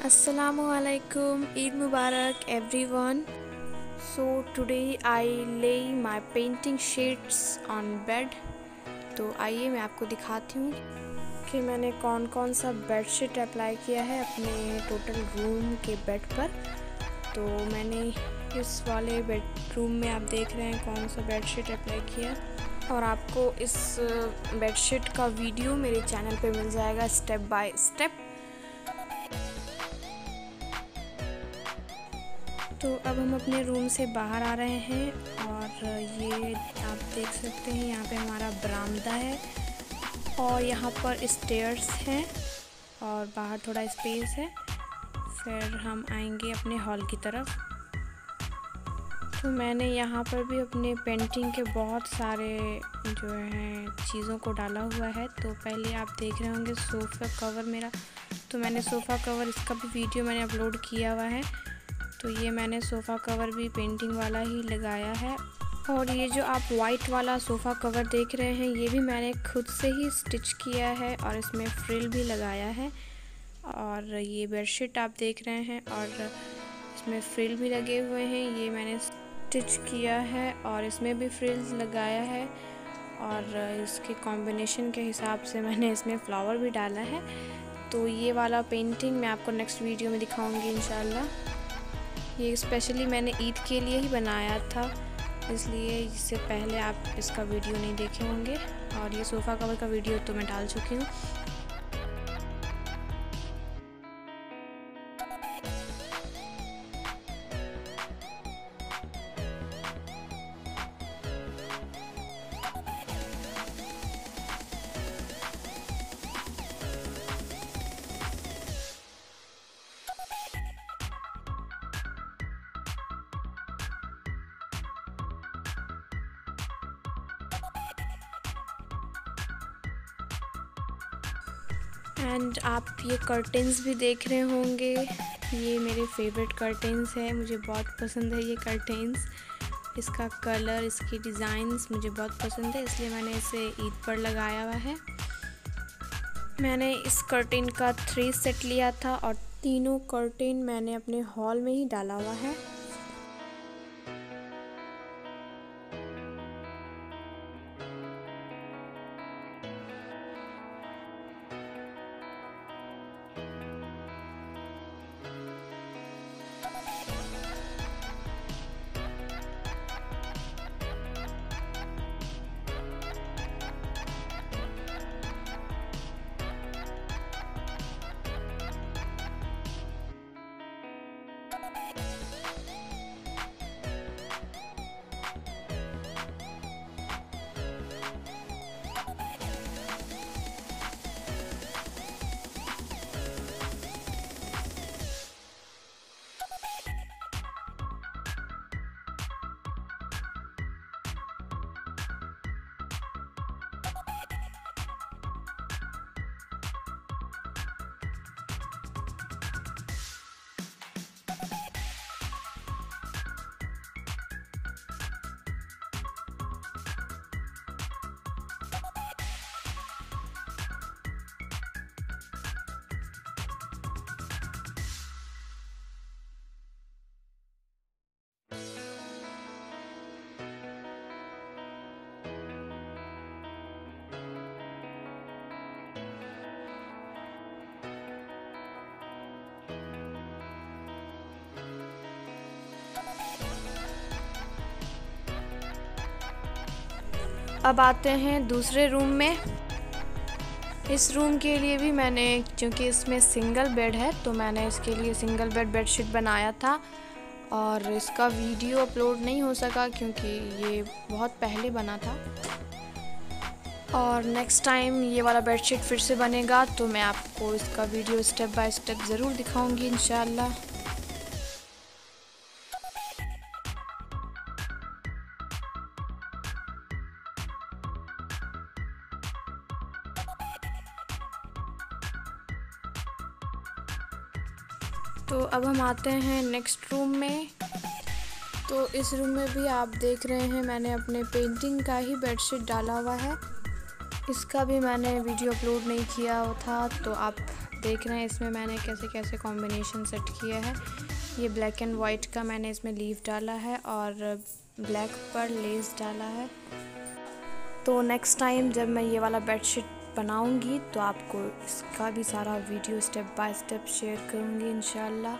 Assalamualaikum, Eid Mubarak everyone. So today I lay my painting sheets on bed. तो आइए मैं आपको दिखाती हूँ कि मैंने कौन कौन सा बेडशीट अप्लाई किया है अपने टोटल रूम के बेड पर। तो मैंने इस वाले बेडरूम में आप देख रहे हैं कौन सा बेडशीट अप्लाई किया, और आपको इस बेडशीट का वीडियो मेरे चैनल पे मिल जाएगा स्टेप बाय स्टेप। तो अब हम अपने रूम से बाहर आ रहे हैं और ये आप देख सकते हैं यहाँ पे हमारा बरामदा है और यहाँ पर स्टेयर्स हैं और बाहर थोड़ा स्पेस है। फिर हम आएंगे अपने हॉल की तरफ। तो मैंने यहाँ पर भी अपने पेंटिंग के बहुत सारे जो है चीज़ों को डाला हुआ है। तो पहले आप देख रहे होंगे सोफ़ा कवर मेरा, तो मैंने सोफ़ा कवर इसका भी वीडियो मैंने अपलोड किया हुआ है। तो ये मैंने सोफ़ा कवर भी पेंटिंग वाला ही लगाया है। और ये जो आप वाइट वाला सोफ़ा कवर देख रहे हैं ये भी मैंने खुद से ही स्टिच किया है और इसमें फ्रिल भी लगाया है। और ये बेडशीट आप देख रहे हैं और इसमें फ्रिल भी लगे हुए हैं, ये मैंने स्टिच किया है और इसमें भी फ्रिल्स लगाया है। और इसके कॉम्बिनेशन के हिसाब से मैंने इसमें फ्लावर भी डाला है। तो ये वाला पेंटिंग मैं आपको नेक्स्ट वीडियो में दिखाऊंगी इंशाल्लाह। ये स्पेशली मैंने ईद के लिए ही बनाया था, इसलिए इससे पहले आप इसका वीडियो नहीं देखे होंगे। और ये सोफ़ा कवर का वीडियो तो मैं डाल चुकी हूँ। एंड आप ये कर्टेंस भी देख रहे होंगे, ये मेरे फेवरेट कर्टेंस है, मुझे बहुत पसंद है ये कर्टेंस। इसका कलर, इसकी डिज़ाइंस मुझे बहुत पसंद है, इसलिए मैंने इसे ईद पर लगाया हुआ है। मैंने इस कर्टेन का 3 सेट लिया था और तीनों कर्टेन मैंने अपने हॉल में ही डाला हुआ है। अब आते हैं दूसरे रूम में। इस रूम के लिए भी मैंने, क्योंकि इसमें सिंगल बेड है, तो मैंने इसके लिए सिंगल बेड बेडशीट बनाया था और इसका वीडियो अपलोड नहीं हो सका क्योंकि ये बहुत पहले बना था। और नेक्स्ट टाइम ये वाला बेडशीट फिर से बनेगा तो मैं आपको इसका वीडियो स्टेप बाय स्टेप ज़रूर दिखाऊंगी इंशाल्लाह। तो अब हम आते हैं नेक्स्ट रूम में। तो इस रूम में भी आप देख रहे हैं मैंने अपने पेंटिंग का ही बेडशीट डाला हुआ है। इसका भी मैंने वीडियो अपलोड नहीं किया था, तो आप देख रहे हैं इसमें मैंने कैसे कैसे कॉम्बिनेशन सेट किया है। ये ब्लैक एंड वाइट का मैंने इसमें लीफ डाला है और ब्लैक पर लेस डाला है। तो नेक्स्ट टाइम जब मैं ये वाला बेडशीट बनाऊंगी तो आपको इसका भी सारा video step by step share करूंगी इंशाल्लाह।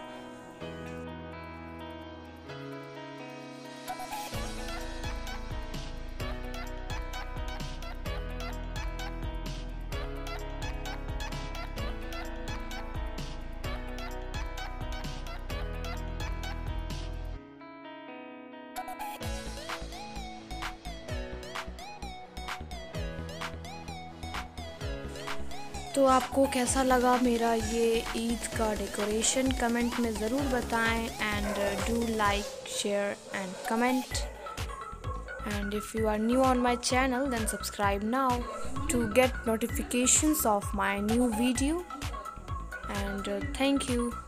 तो आपको कैसा लगा मेरा ये ईद का डेकोरेशन, कमेंट में ज़रूर बताएं। And do like, share and comment. And if you are new on my channel, then subscribe now to get notifications of my new video. And thank you.